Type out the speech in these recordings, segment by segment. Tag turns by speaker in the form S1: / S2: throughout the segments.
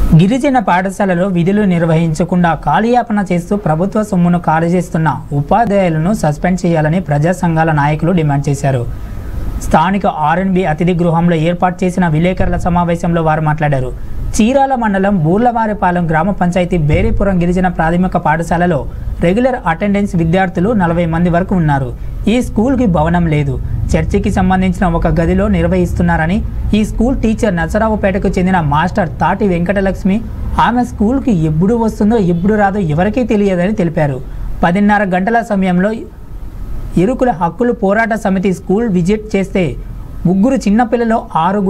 S1: గిరిజన పాఠశాలలో విధులు నిర్వహించకుండా కాలయాపన చేస్తూ ప్రభుత్వ సొమ్మును కాజేస్తున్న ఉపాధ్యాయులను సస్పెండ్ చేయాలని ప్రజా సంఘాల నాయకులు డిమాండ్ చేశారు. స్థానిక ఆర్ఎన్బి అతిథి గృహంలో ఏర్పాటు చేసిన విలేకరుల సమావేశంలో వారు మాట్లాడారు. చీరాల మండలం బూర్లవారిపాలెం గ్రామ పంచాయతీ బేరీపురం గిరిజన ప్రాథమిక పాఠశాలలో రెగ్యులర్ అటెండెన్స్ విద్యార్థులు 40 మంది వరకు ఉన్నారు. ఈ స్కూల్కి భవనం లేదు. చర్చికి సంబంధించిన ఒక గదిలో నిర్వహిస్తున్నారని ఈ స్కూల్ టీచర్ నసరావుపేటకు చెందిన మాస్టర్ తాటి వెంకటలక్ష్మి ఆమె స్కూల్కి ఎప్పుడు వస్తుందో ఎప్పుడు రాదో ఎవరికీ తెలియదని తెలిపారు. 10:30 గంటల సమయంలో ఎరుకుల హక్కులు పోరాట సమితి స్కూల్ విజిట్ చేస్తే 3 చిన్నపిల్లలు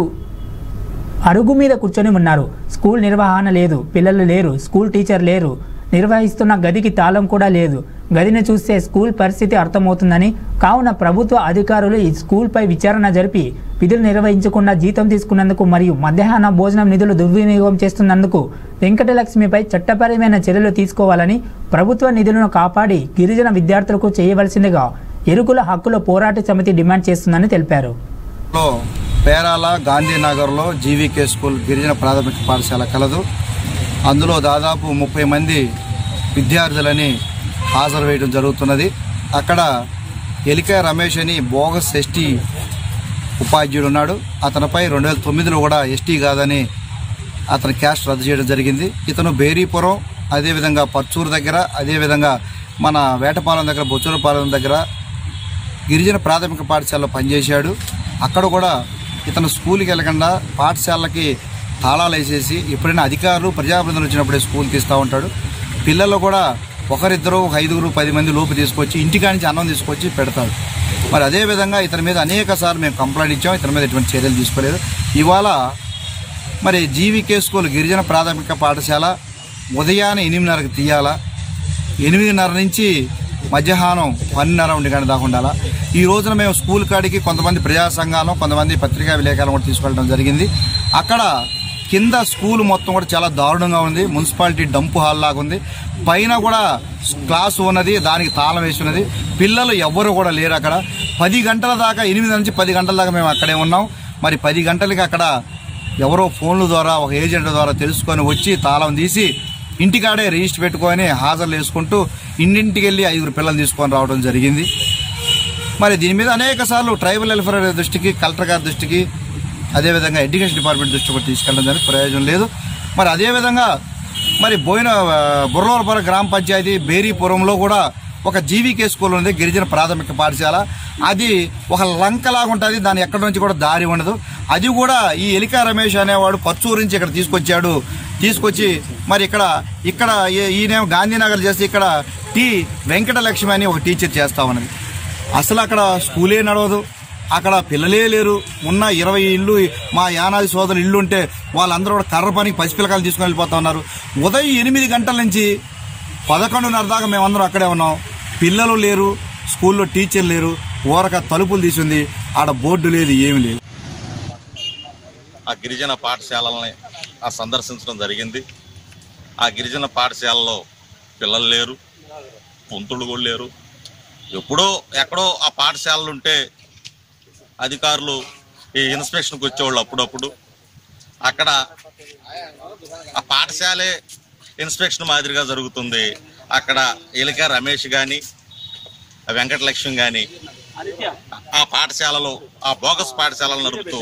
S1: అరుగు మీద కూర్చొని ఉన్నారు. స్కూల్ నిర్వహణ లేదు, పిల్లలు లేరు, స్కూల్ టీచర్ లేరు, నిర్వహిస్తున్న గదికి తాళం కూడా లేదు. గదిని చూస్తే స్కూల్ పరిస్థితి అర్థమవుతుందని, కావున ప్రభుత్వ అధికారులు ఈ స్కూల్పై విచారణ జరిపి విధులు నిర్వహించకుండా జీతం తీసుకున్నందుకు మరియు మధ్యాహ్న భోజనం నిధులు దుర్వినియోగం చేస్తున్నందుకు వెంకటలక్ష్మిపై చట్టపరమైన చర్యలు తీసుకోవాలని, ప్రభుత్వ నిధులను కాపాడి గిరిజన విద్యార్థులకు చేయవలసిందిగా ఎరుకుల హక్కుల పోరాట సమితి డిమాండ్ చేస్తుందని తెలిపారు.
S2: పేరాల గాంధీనగర్లో జీవీకే స్కూల్ గిరిజన ప్రాథమిక పాఠశాల కలదు. అందులో దాదాపు 30 మంది విద్యార్థులని హాజరు వేయడం జరుగుతున్నది. అక్కడ ఎలికా రమేష్ అని బోగస్ ఎస్టీ ఉపాధ్యాయుడు ఉన్నాడు. అతనిపై 2009లో కూడా ఎస్టీ కాదని అతని క్యాస్ట్ రద్దు చేయడం జరిగింది. ఇతను బేరీపురం, అదేవిధంగా పర్చూరు దగ్గర, అదేవిధంగా మన వేటపాలెం దగ్గర, బొచ్చూరుపాలెం దగ్గర గిరిజన ప్రాథమిక పాఠశాలలో పనిచేశాడు. అక్కడ కూడా ఇతను స్కూల్కి వెళ్ళకుండా పాఠశాలకి తాళాలు వేసేసి ఎప్పుడైనా అధికారులు ప్రజాప్రతినిధులు వచ్చినప్పుడే స్కూల్కి ఇస్తూ ఉంటాడు. పిల్లలు కూడా ఒకరిద్దరు 5, 10 మంది లోపు తీసుకొచ్చి ఇంటికా నుంచి అన్నం తీసుకొచ్చి పెడతాడు. మరి అదేవిధంగా ఇతని మీద అనేక సార్లు మేము కంప్లైంట్ ఇచ్చాం. ఇతని మీద ఎటువంటి చర్యలు తీసుకోలేదు. ఇవాళ మరి జీవీకే స్కూల్ గిరిజన ప్రాథమిక పాఠశాల ఉదయాన్నే 8:30కి తీయాలా, 8:30 నుంచి మధ్యాహ్నం 12:30 గంట దాకా ఉండాలా. ఈ రోజున మేము స్కూల్ కాడికి కొంతమంది ప్రజా సంఘాలు, కొంతమంది పత్రికా విలేకరులు కూడా తీసుకెళ్ళడం జరిగింది. అక్కడ కింద స్కూల్ మొత్తం కూడా చాలా దారుణంగా ఉంది. మున్సిపాలిటీ డంప్ హాల్ లాగా ఉంది. పైన కూడా క్లాసు ఉన్నది, దానికి తాళం వేసి ఉన్నది. పిల్లలు ఎవ్వరు కూడా లేరు అక్కడ. 10 గంటల దాకా, 8 నుంచి 10 గంటల దాకా మేము అక్కడే ఉన్నాం. మరి 10 గంటలకి అక్కడ ఎవరో ఫోన్ల ద్వారా ఒక ఏజెంట్ ద్వారా తెలుసుకొని వచ్చి తాళం తీసి ఇంటికాడే రిజిస్టర్ పెట్టుకొని హాజరు వేసుకుంటూ ఇంటింటికి వెళ్ళి 5 పిల్లలు తీసుకొని రావడం జరిగింది. మరి దీని మీద అనేక సార్లు ట్రైబల్ వెల్ఫేర్ దృష్టికి, కలెక్టర్ గారి దృష్టికి, అదేవిధంగా ఎడ్యుకేషన్ డిపార్ట్మెంట్ దృష్టికి కూడా తీసుకెళ్ళడం జరిగింది. ప్రయోజనం లేదు. మరి అదేవిధంగా మరి బుర్రవరపురం గ్రామ పంచాయతీ బేరీపురంలో కూడా ఒక జీవీకే స్కూల్ ఉంది, గిరిజన ప్రాథమిక పాఠశాల. అది ఒక లంకలాగా ఉంటుంది. దాని ఎక్కడి నుంచి కూడా దారి ఉండదు. అది కూడా ఈ ఎలికా రమేష్ అనేవాడు పర్చూరు నుంచి ఇక్కడ తీసుకొచ్చి మరి ఇక్కడ ఈయన గాంధీనగర్ చేసి ఇక్కడ వెంకటలక్ష్మి అని ఒక టీచర్ చేస్తా ఉన్నది. అసలు అక్కడ స్కూలే నడవదు. అక్కడ పిల్లలే లేరు. ఉన్న 20 ఇళ్ళు మా యానాది సోదరులు ఇల్లు ఉంటే వాళ్ళందరూ కూడా కర్ర పనికి పసిపిల్లకాయలు తీసుకుని వెళ్ళిపోతా ఉన్నారు. ఉదయం 8 గంటల నుంచి 11:30 దాకా మేమందరం అక్కడే ఉన్నాం. పిల్లలు లేరు, స్కూల్లో టీచర్ లేరు. ఊరక తలుపులు తీసుంది, ఆడ బోర్డు లేదు, ఏమి లేదు.
S3: ఆ గిరిజన పాఠశాలని సందర్శించడం జరిగింది. ఆ గిరిజన పాఠశాలలో పిల్లలు లేరు, పొంతులు కూడా లేరు. ఎక్కడో ఆ పాఠశాలలు ఉంటే అధికారులు ఈ ఇన్స్పెక్షన్కి వచ్చేవాళ్ళు అప్పుడప్పుడు. అక్కడ ఆ పాఠశాలే ఇన్స్పెక్షన్ మాదిరిగా జరుగుతుంది. అక్కడ ఎలికా రమేష్ కానీ, వెంకటలక్ష్మి కానీ ఆ పాఠశాలలో, ఆ బోగస్ పాఠశాలను నడుపుతూ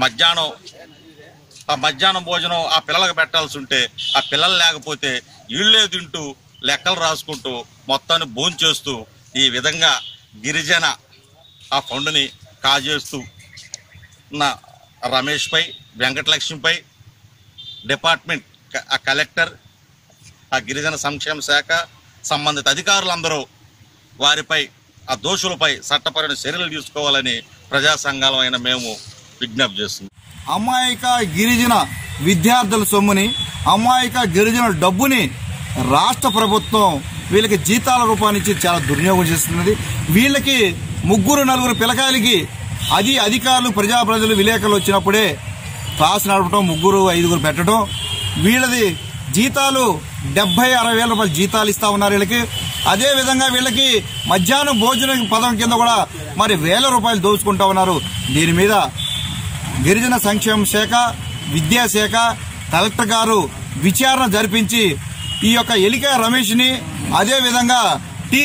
S3: మధ్యాహ్నం భోజనం ఆ పిల్లలకు పెట్టాల్సి ఉంటే ఆ పిల్లలు లేకపోతే ఇళ్లే తింటూ లెక్కలు రాసుకుంటూ మొత్తాన్ని భోంచేస్తూ ఈ విధంగా గిరిజన ఆ ఫండ్ని కాజేస్తూ ఉన్న రమేష్పై, వెంకటలక్ష్మిపై డిపార్ట్మెంట్, ఆ కలెక్టర్, ఆ గిరిజన సంక్షేమ శాఖ సంబంధిత అధికారులందరూ వారిపై, ఆ దోషులపై చట్టపరమైన చర్యలు తీసుకోవాలని ప్రజా సంఘాలం అయిన మేము విజ్ఞప్తి చేస్తున్నాం.
S2: అమాయక గిరిజన విద్యార్థుల సొమ్ముని, అమాయక గిరిజన డబ్బుని రాష్ట్ర ప్రభుత్వం వీళ్ళకి జీతాల రూపానికి చాలా దుర్వినియోగం చేస్తున్నది. వీళ్ళకి 3-4 పిల్లకాయలకి అది అధికారులు, ప్రజాప్రతినిధులు, విలేకరులు వచ్చినప్పుడే క్లాస్ నడపడం, 3-5 పెట్టడం. వీళ్ళది జీతాలు 70-60 వేల రూపాయలు జీతాలు ఇస్తా ఉన్నారు వీళ్ళకి. అదేవిధంగా వీళ్ళకి మధ్యాహ్నం భోజనం పథకం కింద కూడా మరి వేల రూపాయలు దోచుకుంటా ఉన్నారు. దీని మీద గిరిజన సంక్షేమ శాఖ, విద్యాశాఖ, కలెక్టర్ గారు విచారణ జరిపించి ఈ యొక్క ఎలిక రమేష్ని అదేవిధంగా టి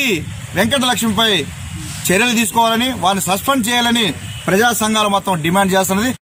S2: వెంకటలక్ష్మిపై చర్యలు తీసుకోవాలని, వారిని సస్పెండ్ చేయాలని ప్రజా సంఘాలు మొత్తం డిమాండ్ చేస్తున్నది.